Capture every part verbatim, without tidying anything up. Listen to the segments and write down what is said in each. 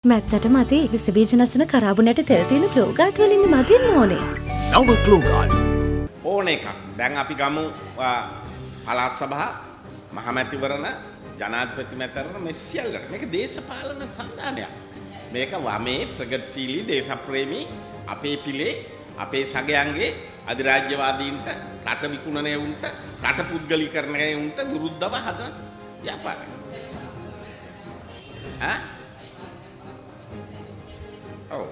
මැත්තට මදි විස බීජ නැසන කරාබුනට තෙල් තියෙන ක්ලෝගාඩ් වලින් මදින්න ඕනේ. නව ක්ලෝගාඩ් ඕන එකක්. දැන් අපි ගමු පළාත් සභා මහමැතිවරණ ජනාධිපති මැතිවරණ මේ සියල්ලට. මේක දේශපාලන සම්දානයක්. මේක වමේ ප්‍රගතිශීලී දේශප්‍රේමී අපේ පිළේ අපේ සගයන්ගේ අධිරාජ්‍යවාදීන්ට රට විකුණනය උන්ට රට පුද්ගලීකරණය උන්ට විරුද්ධව හදන ව්‍යාපාරයක්. ඈ Oh.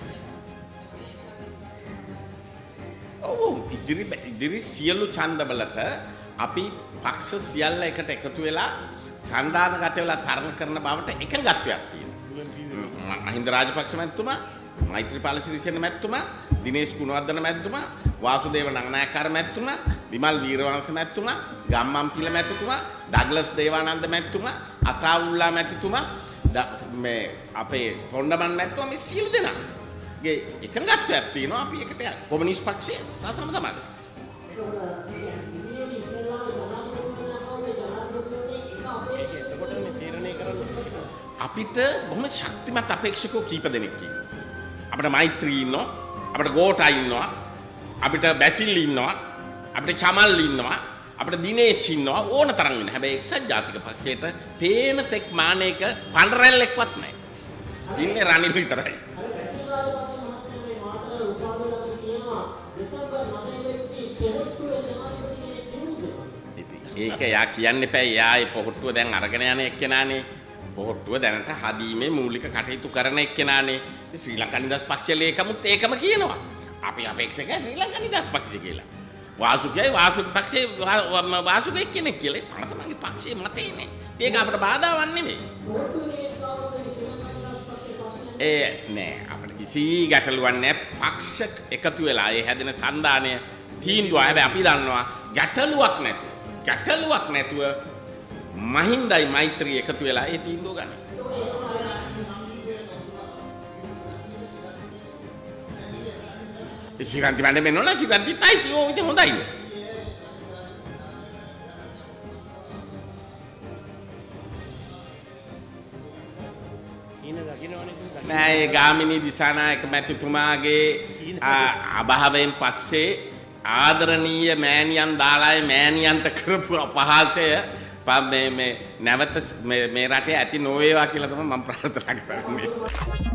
Oh, ඉදිරි ඉදිරි සියලු ඡන්දවලට අපි පක්ෂ සියල්ල එකට එකතු වෙලා සම්දානගත වෙලා තරණ කරන බවට එකඟත්වයක් තියෙනවා. මහින්ද රාජපක්ෂ මැතිතුමා, මෛත්‍රීපාල සිරිසේන මැතිතුමා, දිනේෂ් ගුණවර්ධන මැතිතුමා, වාසුදේව නගනායකර මැතිතුමා, විමල් වීරවංශ මැතිතුමා, ගම්මන්පිල මැතිතුමා, ඩග්ලස් දේවානන්ද මැතිතුමා, අතාවුල්ලා මැතිතුමා මේ අපේ තොණ්ඩමන් මැතිතුමා මේ සියලු දෙනාගේ එකඟත්වයක් තියෙනවා අපි එකට යන්න. කොමියුනිස්ට් පක්ෂය සාසන තමයි. අපිට බොහොම ශක්තිමත් අපේක්ෂකෝ කීප දෙනෙක් ඉන්නවා. අපිට මෛත්‍රී ඉන්නවා, අපිට ගෝඨා ඉන්නවා, අපිට බැසිල් ඉන්නවා, අපිට චමල් ඉන්නවා, අපිට දිනේෂ් ඉන්නවා ඕන තරම් වෙන. හැබැයි එක්සත් ජාතික පක්ෂයට පේන තෙක් මානයක පඬරැල්ලෙක්වත් නැහැ. ඉන්නේ රනිල් විතරයි. ඒක යා කියන්න එපා. යා ඒ පොහොට්ටුව දැන් අරගෙන යන එක්කෙනානේ. පොහොට්ටුව දැනට හදීමේ මූලික කටයුතු කරන එක්කෙනානේ. ශ්‍රී ලංකා නිදහස් පක්ෂයේ ලේකමුත් ඒකම කියනවා. අපි අපේක්ෂකයි ශ්‍රී ලංකා නිදහස් පක්ෂය කියලා. වාසුකයි වාසුක පක්ෂේ වාසුක එක්කෙනෙක් කියලා. ඒ තමයි තමන්ගේ පක්ෂයේ මතේනේ. ඒක අපිට බාධාවක් නෙමෙයි. ඒ නෑ අපිට කිසි ගැටලුවක් නෑ. පක්ෂ එකතු වෙලා ඒ හැදෙන ඡන්දානය තීන්දුව. හැබැයි අපි දන්නවා ගැටලුවක් නැතුව ගැටලුවක් නැතුව මහින්දයි මෛත්‍රී එකතු වෙලා ඒ තීන්දුව ගන්න. සිගන්ති මන්නේ මෙන්න නෝ සිගන්ති තයි ඕ ඉතින් හොඳයි. නෑ ඒ ගාමිණී දිසානායක මැතිතුමාගේ අභාවයෙන් පස්සේ ආදරණීය මෑණියන් දාලායේ මෑණියන්ට කරපු අපහාසය මේ මේ නැවත මේ රටේ ඇති නොවේවා කියලා තමයි මම ප්‍රාර්ථනා කරන්නේ.